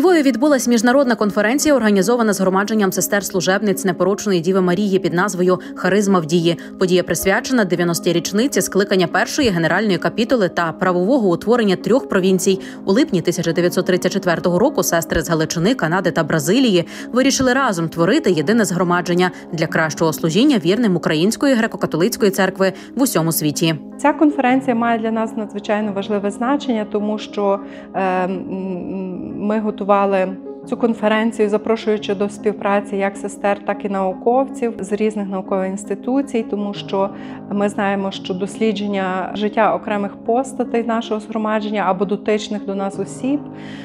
Львові відбулась міжнародна конференція, організована згромадженням сестер-служебниць Непорочної Діви Марії під назвою «Харизма в дії». Подія присвячена 90-й річниці скликання першої генеральної капітули та правового утворення 3 провінцій. У липні 1934 року сестри з Галичини, Канади та Бразилії вирішили разом творити єдине згромадження для кращого служіння вірним Української греко-католицької церкви в усьому світі. Ця конференція має для нас надзвичайно важливе значення, тому що ми готували цю конференцію, запрошуючи до співпраці як сестер, так і науковців з різних наукових інституцій, тому що ми знаємо, що дослідження життя окремих постатей нашого згромадження або дотичних до нас осіб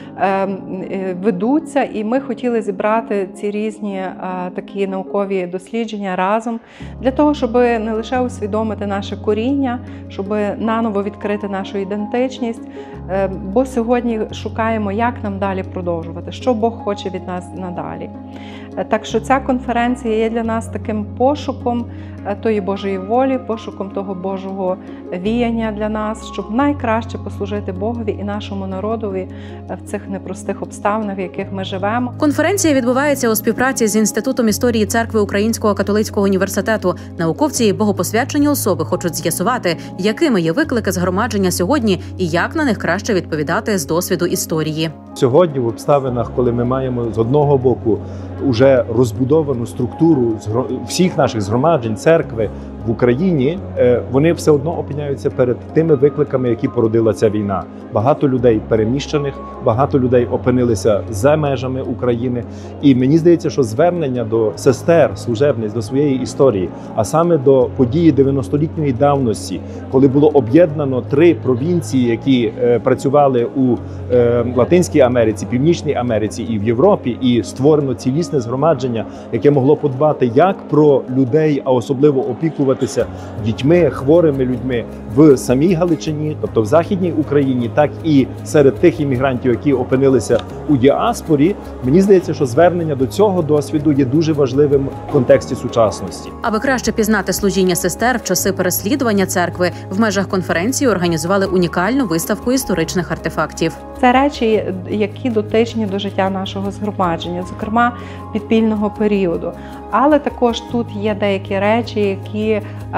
ведуться, і ми хотіли зібрати ці різні такі наукові дослідження разом для того, щоб не лише усвідомити наше коріння, щоб наново відкрити нашу ідентичність, бо сьогодні шукаємо, як нам далі продовжувати, що Бог хоче від нас надалі. Так що ця конференція є для нас таким пошуком тої Божої волі, пошуком того Божого віяння для нас, щоб найкраще послужити Богові і нашому народові в цих непростих обставинах, в яких ми живемо. Конференція відбувається у співпраці з Інститутом історії церкви Українського католицького університету. Науковці і богопосвячені особи хочуть з'ясувати, якими є виклики згромадження сьогодні і як на них краще відповідати з досвіду історії. Сьогодні в обставинах, коли ми маємо з одного боку уже розбудовану структуру всіх наших згромаджень, церкви в Україні, вони все одно опиняються перед тими викликами, які породила ця війна. Багато людей переміщених, багато людей опинилися за межами України. І мені здається, що звернення до сестер, служебниць, до своєї історії, а саме до події 90-літньої давності, коли було об'єднано 3 провінції, які працювали у Латинській Америці, Північній Америці і в Європі, і створено цілісне згромадження, яке могло подбати як про людей, а особливо опікуватися дітьми, хворими людьми в самій Галичині, тобто в Західній Україні, так і серед тих іммігрантів, які опинилися у діаспорі. Мені здається, що звернення до цього досвіду є дуже важливим в контексті сучасності. Аби краще пізнати служіння сестер в часи переслідування церкви, в межах конференції організували унікальну виставку історичних артефактів. Це речі, які дотичні до життя нашого згромадження, зокрема підпільного періоду. Але також тут є деякі речі, які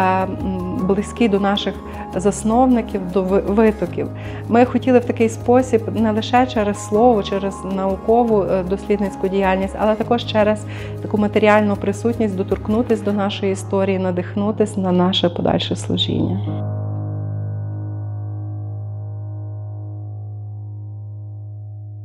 близькі до наших засновників, до витоків. Ми хотіли в такий спосіб не лише через слово, через наукову дослідницьку діяльність, але також через таку матеріальну присутність доторкнутися до нашої історії, надихнутися на наше подальше служіння.